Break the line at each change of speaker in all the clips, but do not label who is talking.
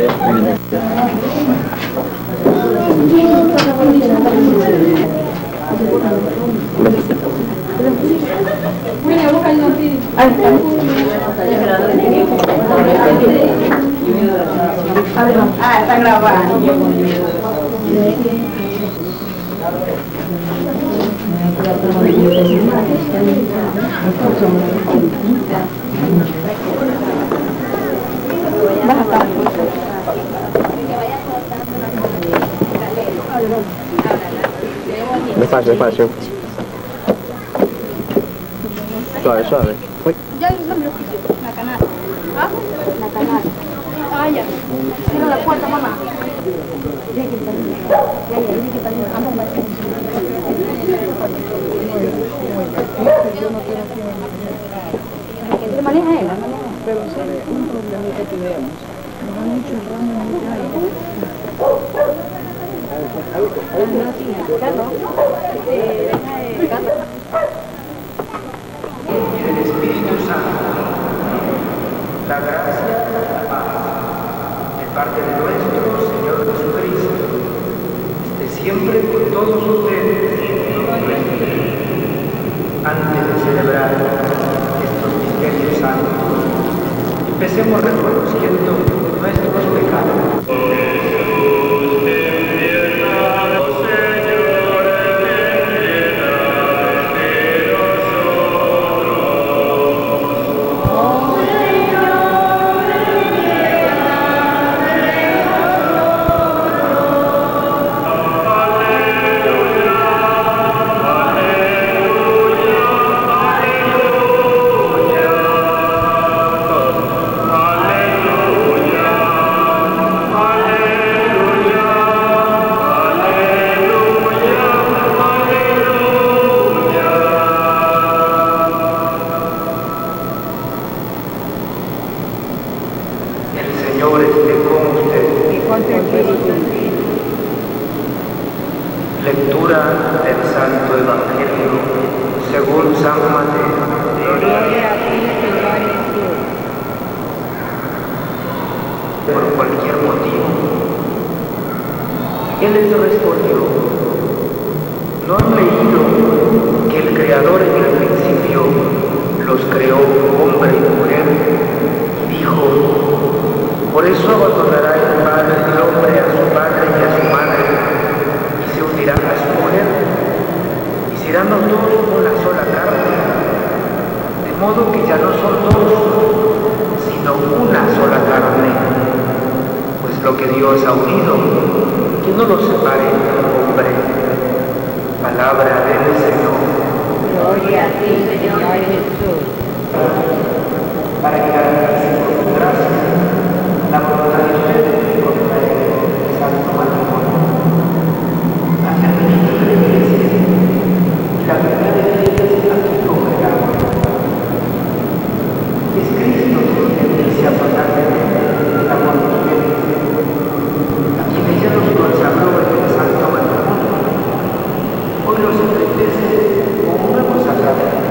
Ah, está grabando.
Despacio, despacio. Suave, suave. Uy.
Ya no me lo puse. La canal. ¿Ah? La canal. Ah, ya. Cierra la puerta, mamá. Ya, ¿te maneja él?
Pero sabe, un problemita que vemos. Nos han hecho el ramo muy grande.
Y del Espíritu Santo, la gracia y la paz de parte de nuestro Señor Jesucristo esté siempre con todos ustedes. Antes de celebrar estos misterios santos, empecemos reconociendo nuestros pecados. Lectura del Santo Evangelio según San Mateo.
Gloria a ti, Señor.
Por cualquier motivo. Él les respondió: ¿no han leído que el Creador en el principio los creó hombre y mujer? Y dijo: por eso abandonará el hombre a su padre y a su madre, y se unirá a su mujer, y serán los dos una sola carne. De modo que ya no son dos, sino una sola carne. Pues lo que Dios ha unido, que no lo separe el hombre. Palabra del Señor.
Gloria a ti, Señor Jesús.
Para que garantice por su gracia la voluntad de ustedes de contraer el santo matrimonio. Hacia el ministro de la Iglesia y la primera de ellas aquí congregamos. Es Cristo quien dice abundantemente el amor de ustedes, a quienes ya los consagró en el santo matrimonio. Hoy los enriquece con un nuevo sacramento,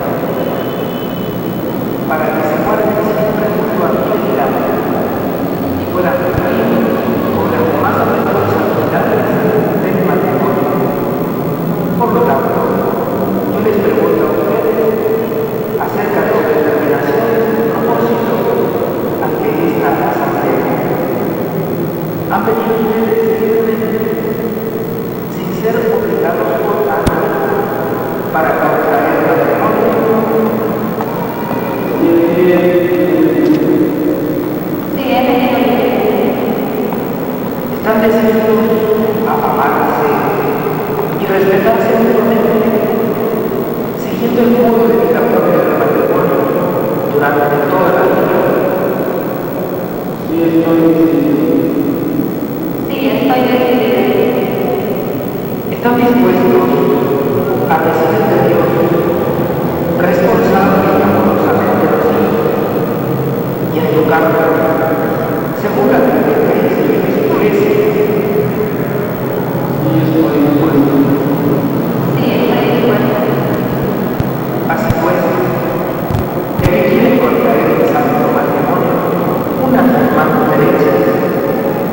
para que se guarden siempre junto a fidelidad y puedan cumplir con las más responsabilidades del matrimonio. Por lo tanto, yo les pregunto a ustedes acerca de su determinación y propósito ante esta asamblea. ¿Han venido ustedes libremente, sin ser obligados por nadie, para contraer el matrimonio? Están decididos a amarse y respetarse mutuamente, siguiendo el modo de vida propio del matrimonio durante toda la vida. Sí, estoy decidido. ¿Están dispuestos a recibir de Dios responsable y amorosamente a los hijos y a educarlos según la vida que Cristo les ofrece? Sí, estoy dispuesto. Así pues, el que quiere contraer el santo matrimonio, unas las manos derechas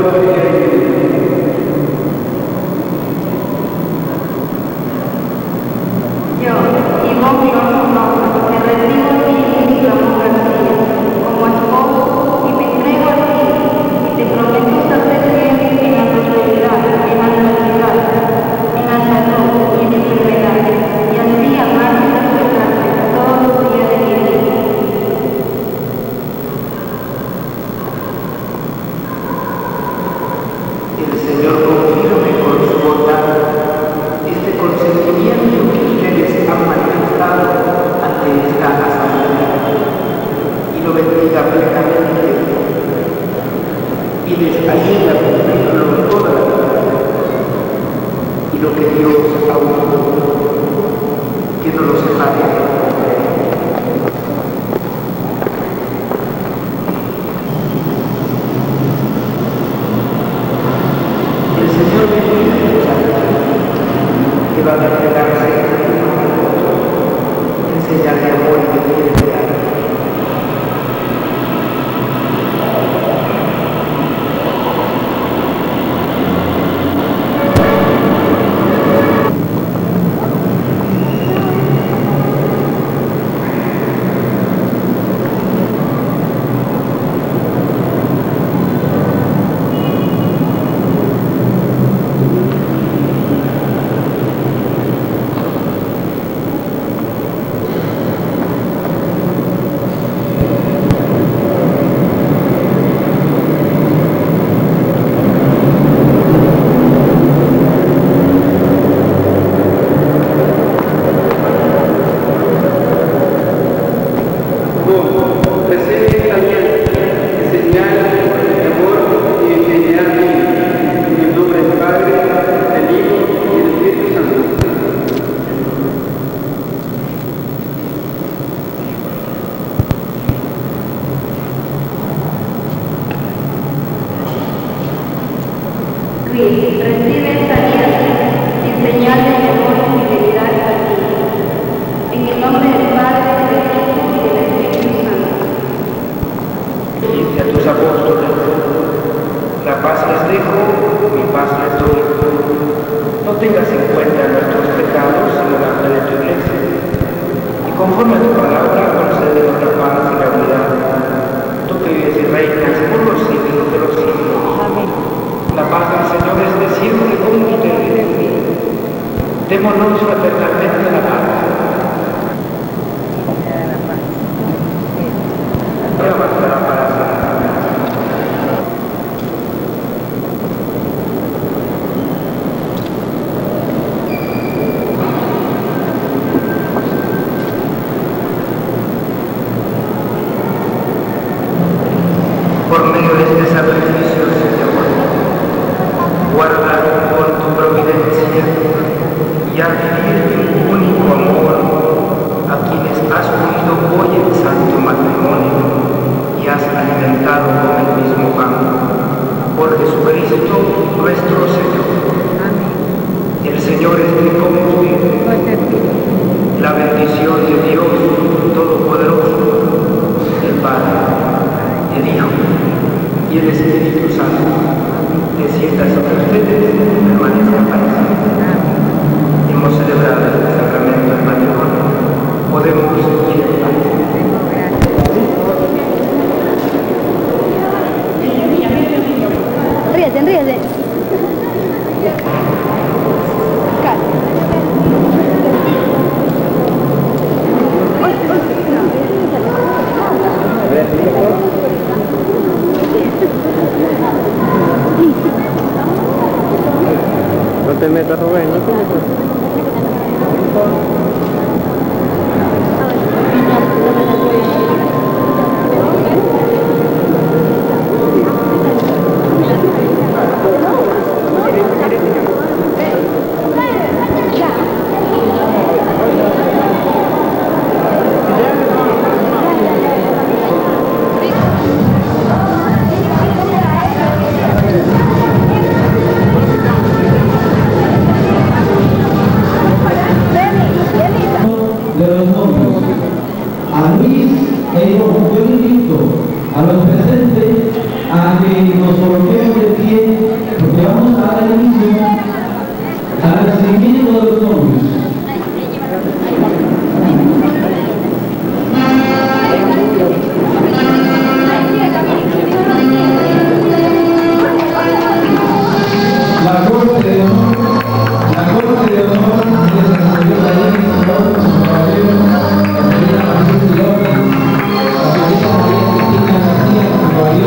No te metas, Rubén, no te metas.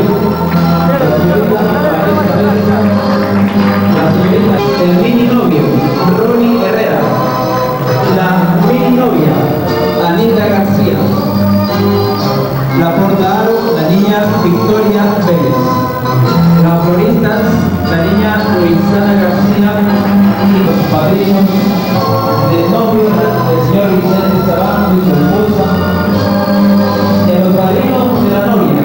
El mini novio, Ronnie Herrera. La mini novia, Anita García. La porta-aro, la niña Victoria Pérez. Las floristas, la niña Luisana García y los padrinos del novio del señor Vicente Sabano y su esposa. Y los padrinos de la novia.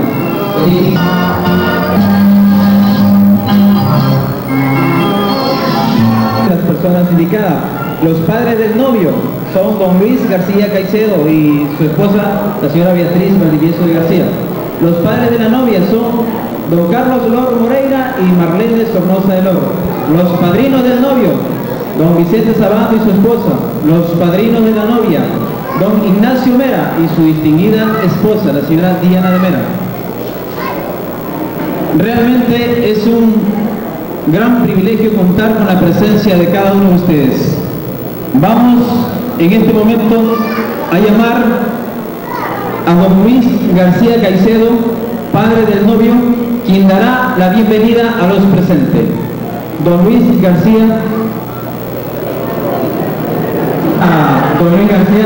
Las personas indicadas. Los padres del novio son don Luis García Caicedo y su esposa, la señora Beatriz Valdivieso de García. Los padres de la novia son don Carlos Lor Moreira y Marlene Sornosa de Lor. Los padrinos del novio, don Vicente Sabano y su esposa. Los padrinos de la novia, don Ignacio Mera y su distinguida esposa, la señora Diana de Mera. Realmente es un gran privilegio contar con la presencia de cada uno de ustedes. Vamos en este momento a llamar a don Luis García Caicedo, padre del novio, quien dará la bienvenida a los presentes. Don Luis García. Don Luis García.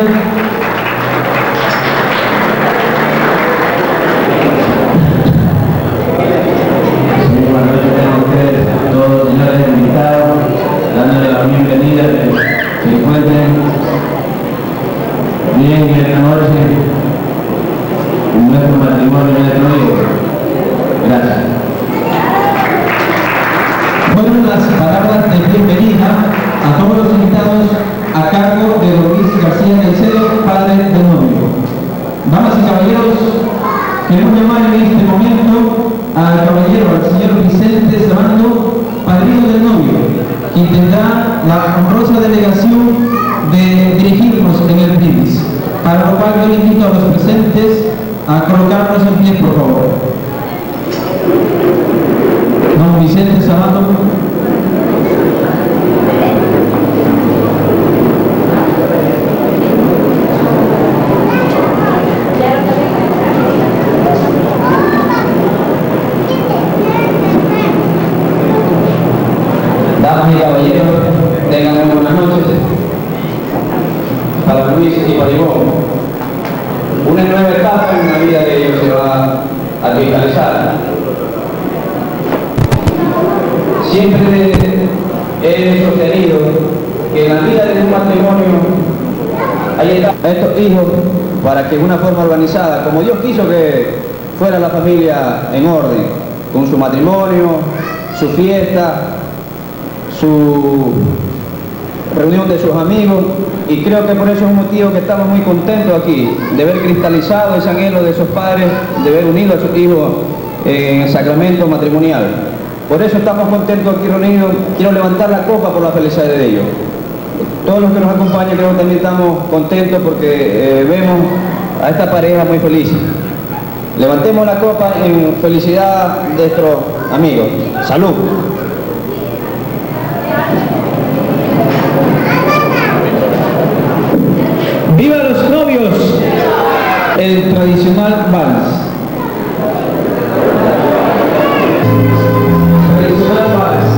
Buenas noches a ustedes, a todos los señores invitados, dándole la bienvenida, que se encuentren bien en esta noche en nuestro matrimonio electrónico. Gracias.
Fueron las palabras de bienvenida a todos los invitados a cargo de don Luis García Caicedo, padre del novio. Damas y caballeros, queremos llamar en este momento al caballero, al señor Vicente Sabando, padrino del novio, quien tendrá la honrosa delegación de dirigirnos en el brindis, para lo cual yo le invito a los presentes a colocarnos en pie, por favor. Don Vicente Sabando.
Damas y caballeros, tengan buenas noches. Para Luis y para Ivonne, una nueva etapa en la vida de ellos se va a cristalizar. Siempre he sostenido que en la vida de un matrimonio hay etapas a estos hijos para que de una forma organizada, como Dios quiso que fuera la familia en orden, con su matrimonio, su fiesta, su reunión de sus amigos, y creo que por eso es un motivo que estamos muy contentos aquí, de ver cristalizado ese anhelo de esos padres, de ver unido a sus hijos en el sacramento matrimonial. Por eso estamos contentos aquí reunidos. Quiero levantar la copa por la felicidad de ellos. Todos los que nos acompañan creo que también estamos contentos porque vemos a esta pareja muy feliz. Levantemos la copa en felicidad de nuestros amigos. ¡Salud!
¡Viva los novios! El tradicional vals. Tradicional vals.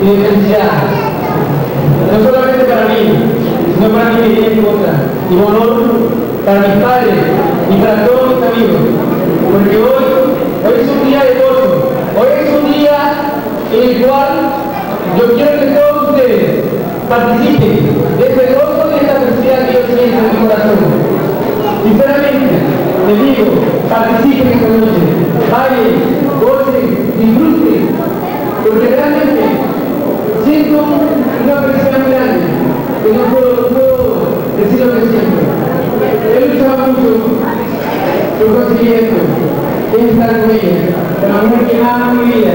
y de felicidad. No solamente para mí, sino para mi querida esposa, y un honor para mis padres y para todos mis amigos. Porque hoy es un día de gozo, hoy es un día en el cual yo quiero que todos ustedes participen de este gozo y de esta felicidad que yo siento en mi corazón. Sinceramente, les digo, participen esta noche, bailen, gocen, disfruten, porque realmente siento una felicidad muy grande, que no puedo decir lo que siento. He luchado mucho por conseguir esto, es estar con ella, con la mujer que ama mi vida,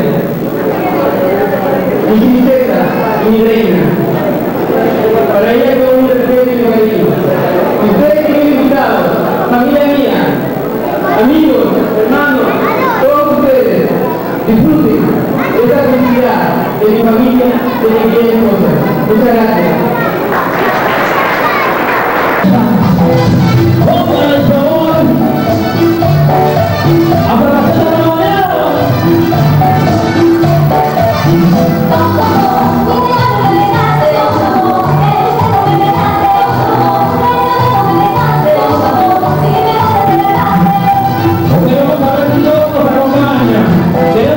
mi princesa y mi reina. Para ella todo un respeto y un cariño. Ustedes que han invitado, familia mía, amigos, hermanos, todos ustedes, disfruten de esta felicidad de mi familia, de mi querida esposa. Muchas gracias.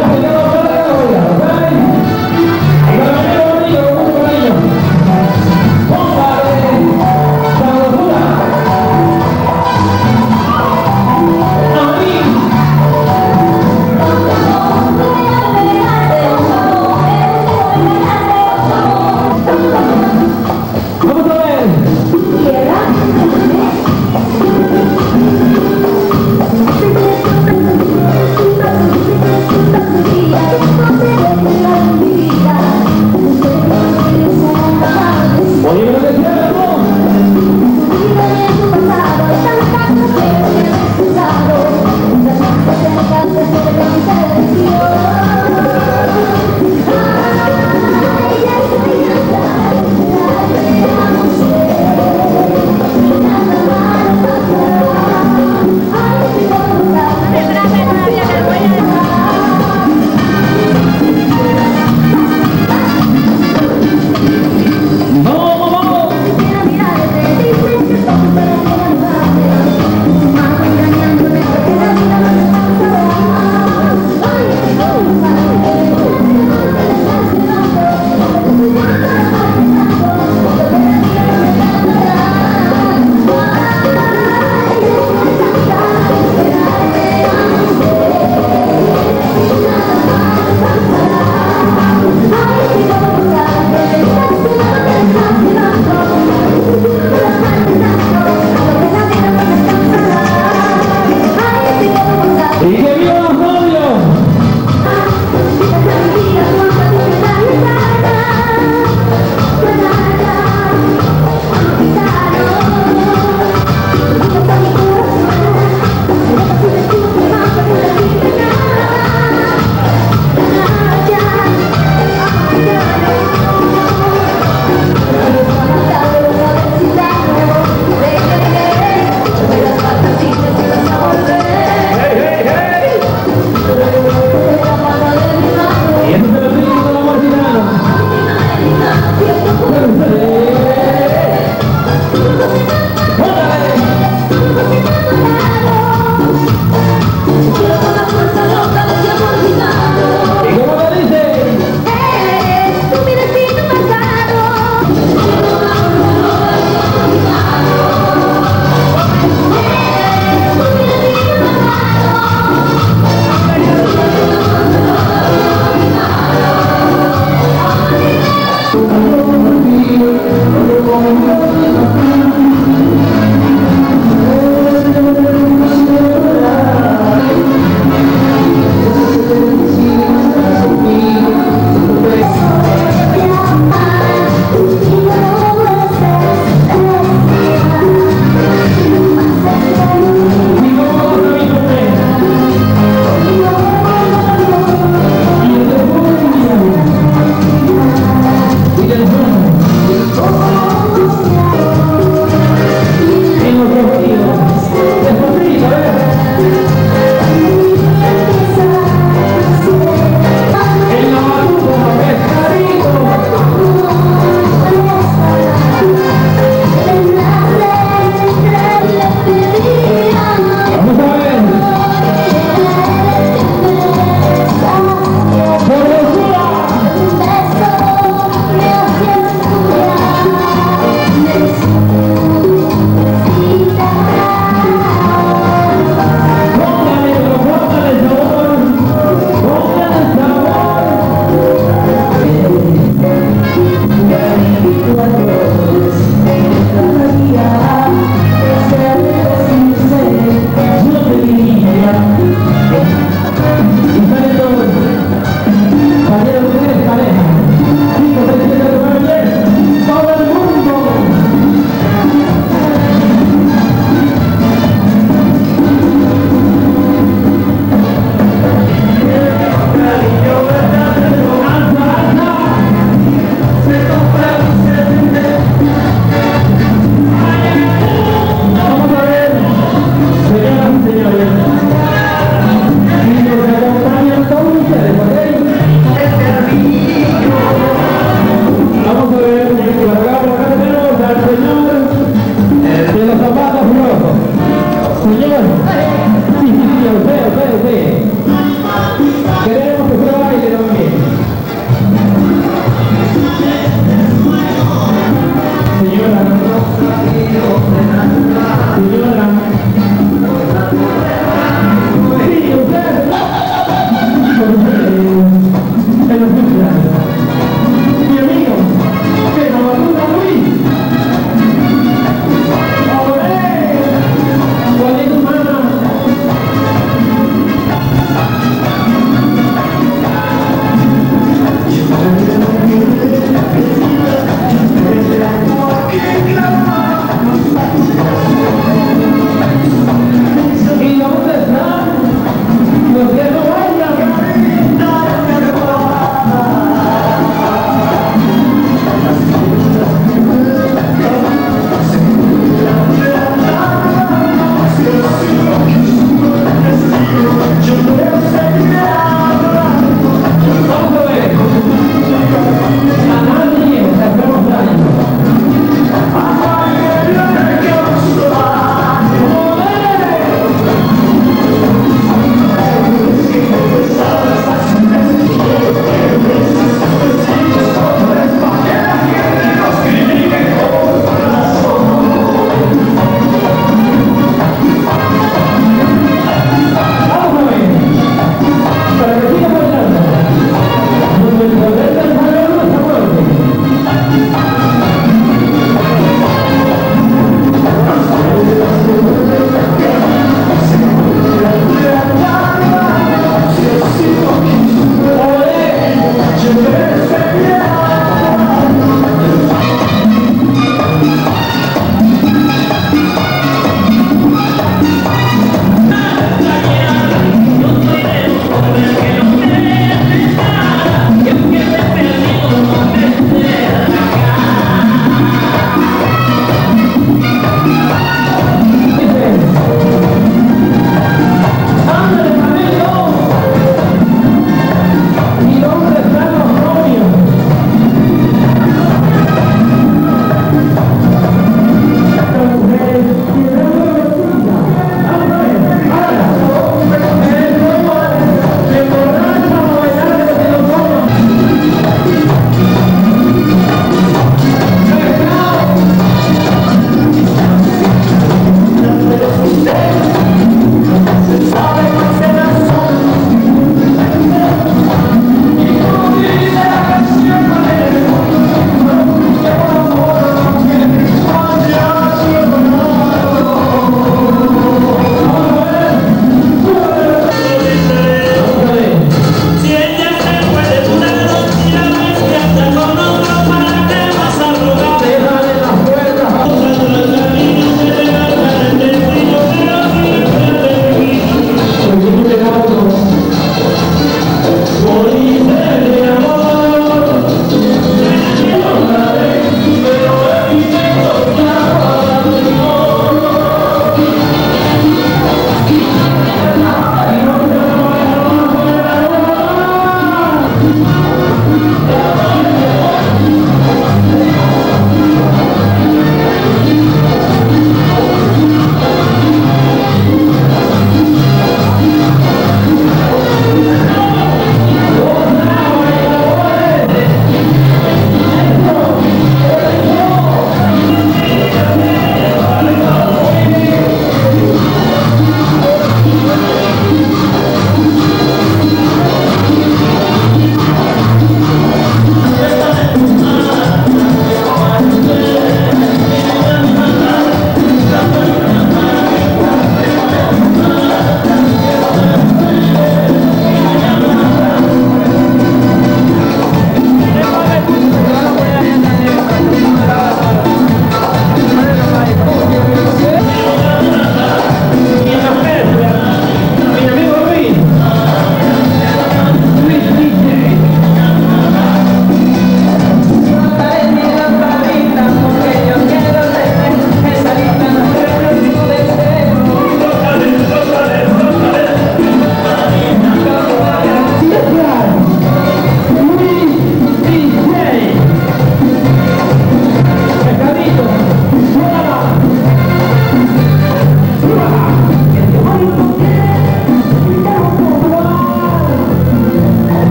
Thank you.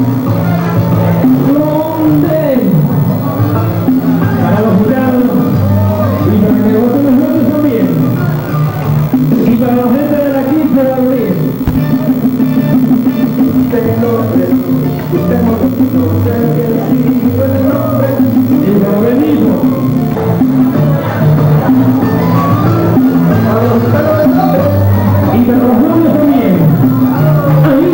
Para los jurados y para que voten los votos también. Y para la gente de la 15 de abril. Y para Benito. Y para los novios también. Ahí.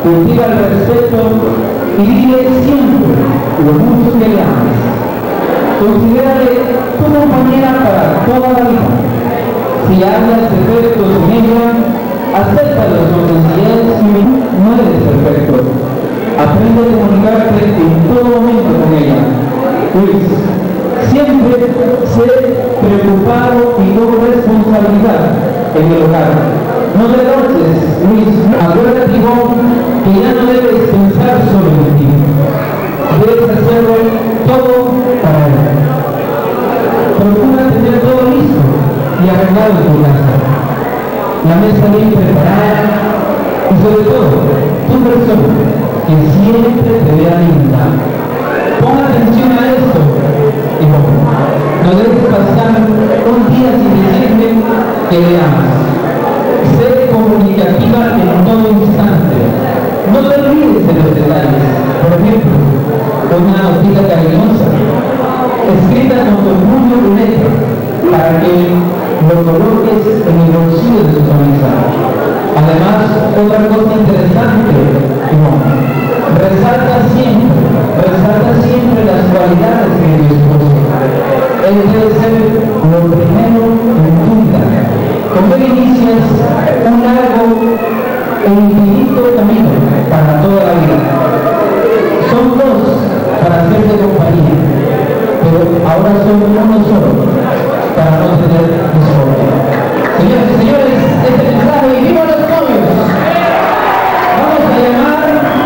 cultiva el respeto y dile siempre lo mucho que le amas. Considérale tu compañera para toda la vida. Si hablas defectos con ella, acéptalos con sencillez y no eres perfecto. Aprende a comunicarte en todo momento con ella. Luis, siempre sé preocupado y con responsabilidad en el hogar. No te derroches, Luis. Acuérdate, Ivonne, que ya no debes pensar solo en ti. Debes hacerlo todo para él. Procura tener todo listo y arreglado en tu casa. La mesa bien preparada y sobre todo, tu persona, que siempre te vea linda. Pon atención a esto, Ivonne. No debes pasar un día sin decirme que le amas. Sé comunicativa en todo instante. No te olvides de los detalles. Por ejemplo, una notita cariñosa, escrita con tu puño y letra, para que lo coloques en el bolsillo de su camisa. Además, otra cosa interesante, resalta siempre las cualidades de tu esposo. Él debe ser lo primero en tu vida. Con él inicias un largo e infinito camino para toda la vida. Son dos para hacerte compañía, pero ahora son uno solo para no tener discordia. Señores y señores, este mensaje y ¡viva los novios! Vamos a llamar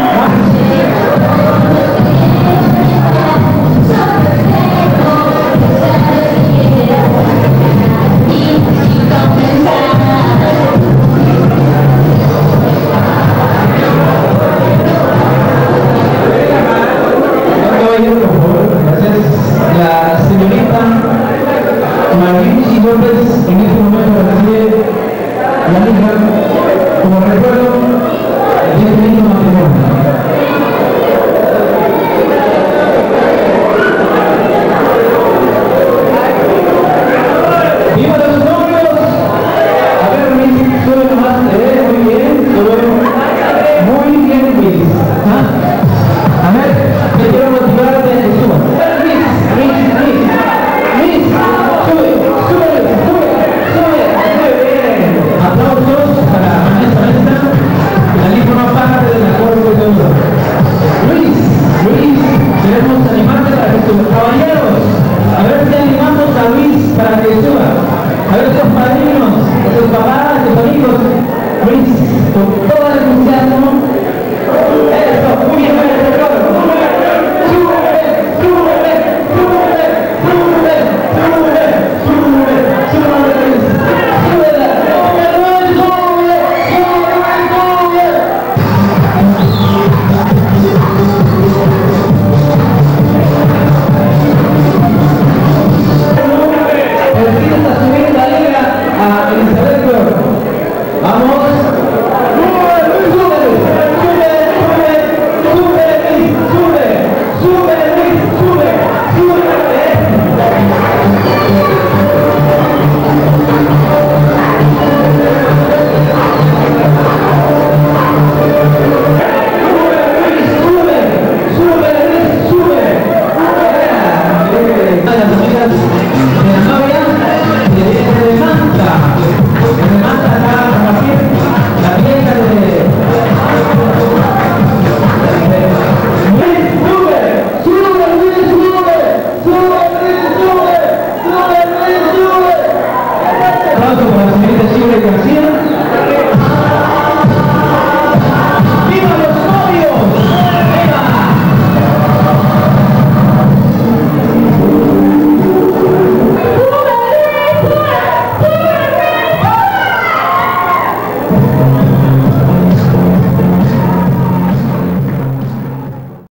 la señorita Marlene López. En este momento recibe la hija como recuerdo de este lindo matrimonio. ¡Viva los novios! A ver, Luis, sube nomás, muy bien, muy bien, Luis. A ver, te quiero motivarte a que subas. Luis, sube. Aplausos para Vanessa Mesa, la ley forma parte del acuerdo de uno. Luis, queremos animarte para que suba. Caballeros, a ver si animamos a Luis para que suba. A ver sus padrinos, sus papás, sus amigos. Luis, con todo el entusiasmo,